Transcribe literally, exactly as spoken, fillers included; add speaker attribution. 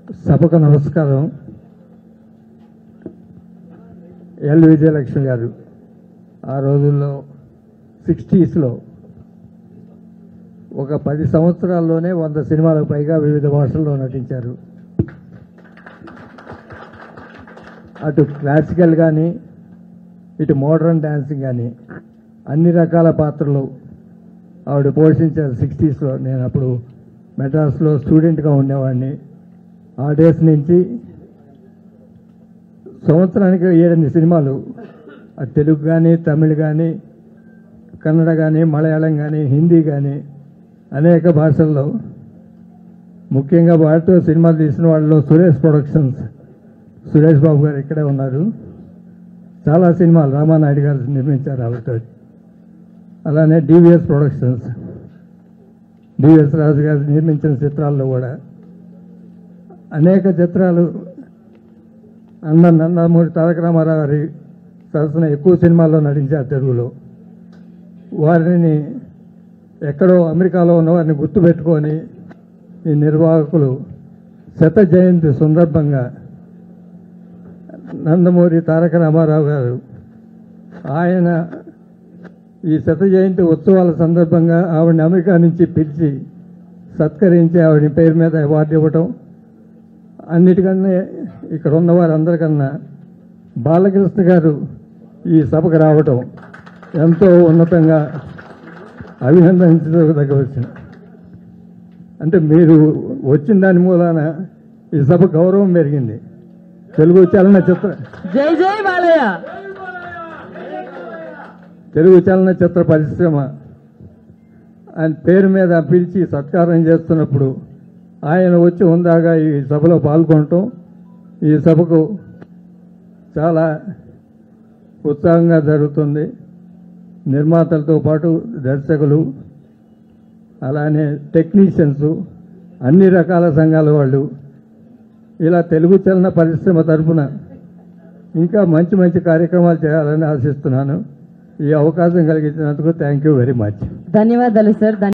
Speaker 1: సభకు నమస్కారం. ఎల్ విజయలక్ష్మి గారు ఆ రోజుల్లో సిక్స్టీస్లో ఒక పది సంవత్సరాల్లోనే వంద సినిమాలకు పైగా వివిధ భాషల్లో నటించారు. అటు క్లాసికల్ కానీ ఇటు మోడర్న్ డ్యాన్సింగ్ కానీ అన్ని రకాల పాత్రలు ఆవిడ పోషించారు. సిక్స్టీస్లో నేను అప్పుడు మెడ్రాస్లో స్టూడెంట్గా ఉండేవాడిని. ఆ డేస్ నుంచి సంవత్సరానికి ఏడెనిమిది సినిమాలు అటు తెలుగు కానీ తమిళ్ కానీ కన్నడ కానీ మలయాళం కానీ హిందీ కానీ అనేక భాషల్లో, ముఖ్యంగా వాటితో సినిమాలు తీసిన వాళ్ళలో సురేష్ ప్రొడక్షన్స్, సురేష్ బాబు గారు ఇక్కడే ఉన్నారు. చాలా సినిమాలు రామానాయుడు గారు నిర్మించారు ఆవిడతో. అలానే డివిఎస్ ప్రొడక్షన్స్, డివిఎస్ రాజు గారు నిర్మించిన చిత్రాల్లో కూడా అనేక చిత్రాలు. అన్న నందమూరి తారక రామారావు గారి సరసన ఎక్కువ సినిమాల్లో నటించారు తెలుగులో. వారిని ఎక్కడో అమెరికాలో ఉన్న వారిని గుర్తుపెట్టుకొని ఈ నిర్వాహకులు శత జయంతి సందర్భంగా నందమూరి తారక రామారావు గారు ఆయన ఈ శత జయంతి ఉత్సవాల సందర్భంగా ఆవిడని అమెరికా నుంచి పిలిచి సత్కరించి ఆవిడ పేరు మీద అవార్డు ఇవ్వటం, అన్నిటికన్నా ఇక్కడ ఉన్న వారందరికన్నా బాలకృష్ణ గారు ఈ సభకు రావటం ఎంతో ఉన్నతంగా అభినందించదగ్గ. అంటే మీరు వచ్చిన దాని మూలాన ఈ సభ గౌరవం పెరిగింది. తెలుగు చలనచిత్ర
Speaker 2: జై జై బాలయ్య
Speaker 1: తెలుగు చలనచిత్ర పరిశ్రమ ఆయన పేరు మీద పిలిచి సత్కారం చేస్తున్నప్పుడు ఆయన వచ్చి ఉందాగా ఈ సభలో పాల్గొనటం ఈ సభకు చాలా ఉత్సాహంగా జరుగుతుంది. నిర్మాతలతో పాటు దర్శకులు, అలానే టెక్నీషియన్స్, అన్ని రకాల సంఘాల వాళ్ళు ఇలా తెలుగు చలన పరిశ్రమ తరఫున ఇంకా మంచి మంచి కార్యక్రమాలు చేయాలని ఆశిస్తున్నాను. ఈ అవకాశం కలిగించినందుకు థ్యాంక్ యూ వెరీ మచ్.
Speaker 2: ధన్యవాదాలు సార్.